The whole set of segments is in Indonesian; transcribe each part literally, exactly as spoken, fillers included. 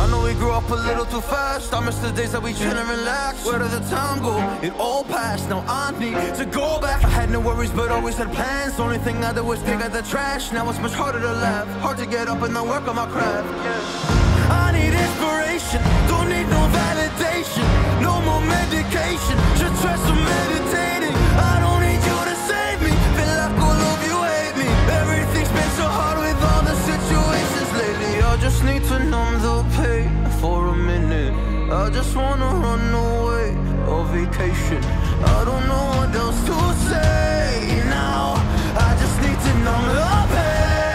I know we grew up a little too fast. I miss the days that we chill and relax. Where did the time go? It all passed. Now I need to go back. I had no worries but always had plans. Only thing I did was pick out the trash. Now it's much harder to laugh. Hard to get up and then work on my craft. I need inspiration. Don't need no validation. No more medication. Just try some meditating. I don't need you to save me. Feel like all of you hate me. Everything's been so hard with all the situations lately. I just need to numb the pain for a minute. I just wanna run away on vacation. I don't know what else to say now. I just need to numb the pain.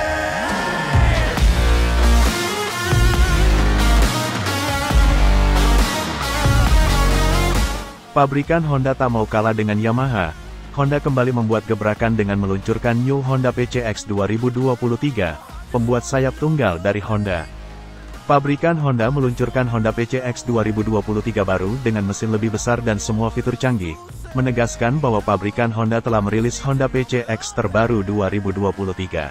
Pabrikan Honda tak mau kalah dengan Yamaha. Honda kembali membuat gebrakan dengan meluncurkan New Honda P C X dua ribu dua puluh tiga, pembuat sayap tunggal dari Honda. Pabrikan Honda meluncurkan Honda P C X dua ribu dua puluh tiga baru dengan mesin lebih besar dan semua fitur canggih, menegaskan bahwa pabrikan Honda telah merilis Honda P C X terbaru dua ribu dua puluh tiga.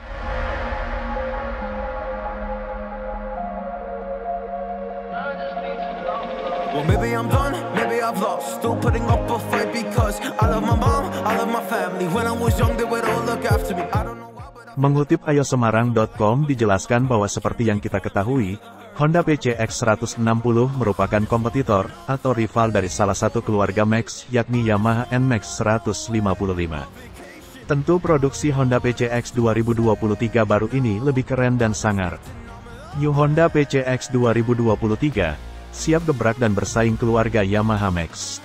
Well, maybe I'm done, maybe I've lost. Still putting up a fight because I love my mom, I love my family. When I was young, they would all look after me. I don't know why, but Mengutip ayo semarang dot com dijelaskan bahwa seperti yang kita ketahui, Honda P C X seratus enam puluh merupakan kompetitor atau rival dari salah satu keluarga Max, yakni Yamaha N Max seratus lima puluh lima. Tentu produksi Honda P C X dua ribu dua puluh tiga baru ini lebih keren dan sangar. New Honda P C X dua ribu dua puluh tiga siap gebrak dan bersaing keluarga Yamaha Max.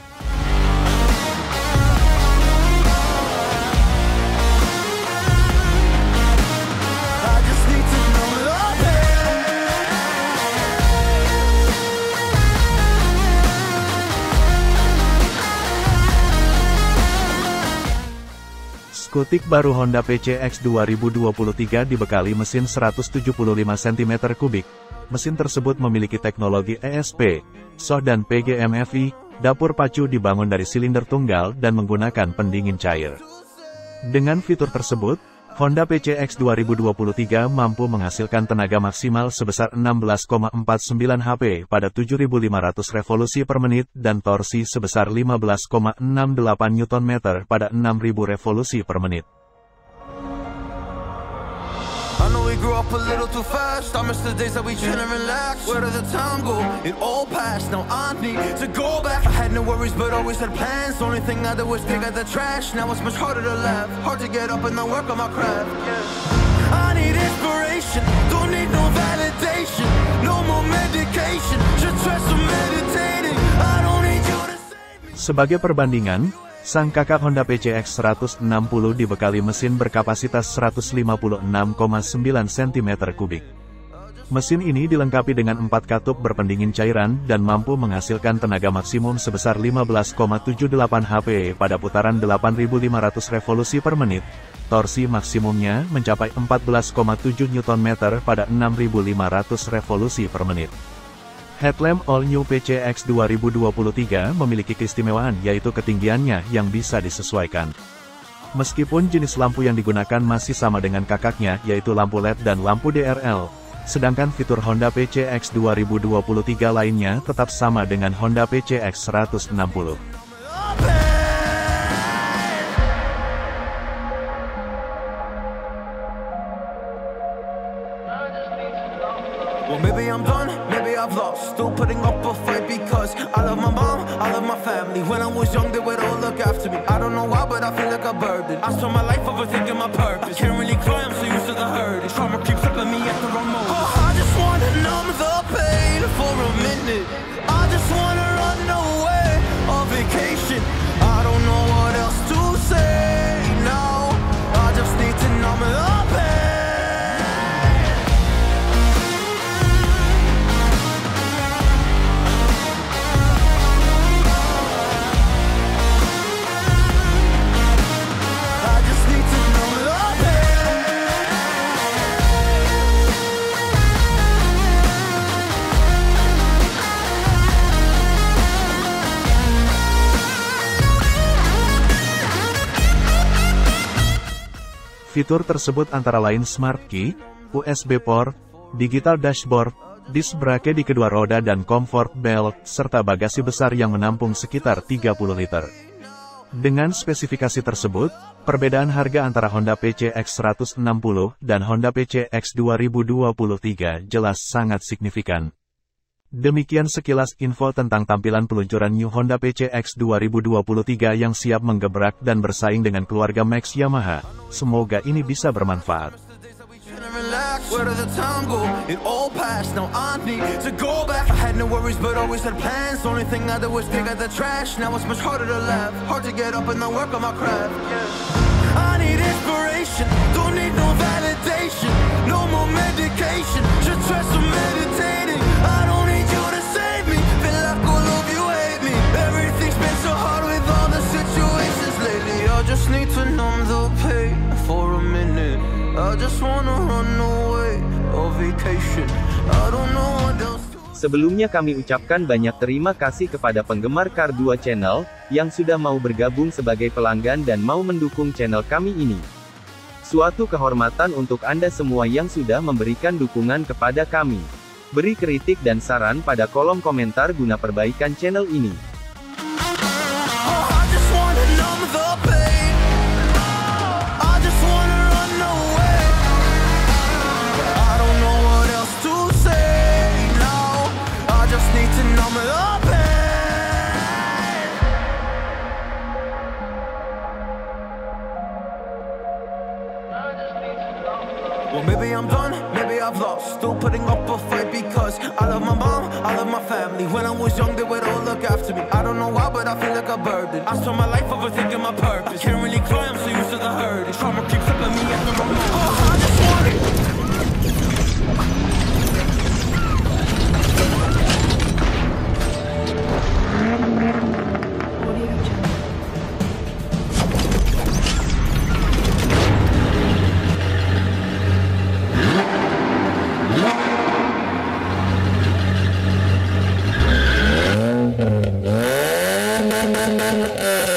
Skutik baru Honda P C X dua ribu dua puluh tiga dibekali mesin seratus tujuh puluh lima sentimeter kubik. Mesin tersebut memiliki teknologi E S P, S O H dan P G M F I, dapur pacu dibangun dari silinder tunggal dan menggunakan pendingin cair. Dengan fitur tersebut, Honda P C X dua ribu dua puluh tiga mampu menghasilkan tenaga maksimal sebesar enam belas koma empat sembilan HP pada tujuh ribu lima ratus revolusi per menit dan torsi sebesar lima belas koma enam delapan Newton meter pada enam ribu revolusi per menit. I know we grew up a little too fast. I miss the days that we chill and relax. Where did the time go? It all passed. Now I need to go back. I had no worries but always had plans. Only thing I did was pick out the trash. Now it's much harder to laugh. Hard to get up and then work on my craft. I need inspiration. Don't need no validation. No more medication. Just try some meditating. I don't need you to save me. Sebagai perbandingan, sang kakak Honda P C X seratus enam puluh dibekali mesin berkapasitas seratus lima puluh enam koma sembilan sentimeter kubik. Mesin ini dilengkapi dengan empat katup berpendingin cairan dan mampu menghasilkan tenaga maksimum sebesar lima belas koma tujuh delapan HP pada putaran delapan ribu lima ratus revolusi per menit. Torsi maksimumnya mencapai empat belas koma tujuh Newton meter pada enam ribu lima ratus revolusi per menit. Headlamp All New P C X dua ribu dua puluh tiga memiliki keistimewaan yaitu ketinggiannya yang bisa disesuaikan. Meskipun jenis lampu yang digunakan masih sama dengan kakaknya yaitu lampu L E D dan lampu D R L, sedangkan fitur Honda P C X dua ribu dua puluh tiga lainnya tetap sama dengan Honda P C X seratus enam puluh. Well, maybe I'm done, maybe I've lost. Still putting up a fight because I love my mom, I love my family. When I was young, they would all look after me. I don't know why, but I feel like a burden. I spent my life overthinking my purpose. I can't really cry, I'm so used to the hurt. Trauma keeps flipping me at the wrong moment. Oh, I just wanna numb the pain for a minute. I just wanna run away on vacation. I don't know what else to say now. I just need to numb the pain. Fitur tersebut antara lain Smart Key, U S B port, Digital Dashboard, Disc brake di kedua roda dan comfort belt, serta bagasi besar yang menampung sekitar tiga puluh liter. Dengan spesifikasi tersebut, perbedaan harga antara Honda P C X seratus enam puluh dan Honda P C X dua ribu dua puluh tiga jelas sangat signifikan. Demikian sekilas info tentang tampilan peluncuran New Honda P C X dua ribu dua puluh tiga yang siap menggebrak dan bersaing dengan keluarga Max Yamaha. Semoga ini bisa bermanfaat. Where did the time go? It all passed, now I need to go back. I had no worries but always had plans. Only thing I did was dig out the trash. Now it's much harder to laugh, hard to get up and then work on my craft. I need inspiration, don't need no validation. No more medication, just try some meditating. I don't need you to save me, feel like all of you hate me. Everything's been so hard with all the situations lately. I just need to numb the pain for a minute. I just wanna run away on vacation. I don't know what else to... Sebelumnya kami ucapkan banyak terima kasih kepada penggemar Car dua Channel, yang sudah mau bergabung sebagai pelanggan dan mau mendukung channel kami ini. Suatu kehormatan untuk Anda semua yang sudah memberikan dukungan kepada kami. Beri kritik dan saran pada kolom komentar guna perbaikan channel ini. Well, maybe I'm done, maybe I've lost. Still putting up a fight because I love my mom, I love my family. When I was young, they would all look after me. I don't know why, but I feel like a burden. I spent my life overthinking my purpose. I can't really cry, I'm so used to the hurt. Trauma keeps up at me at the wrong moment. Oh, I just want it. Uh...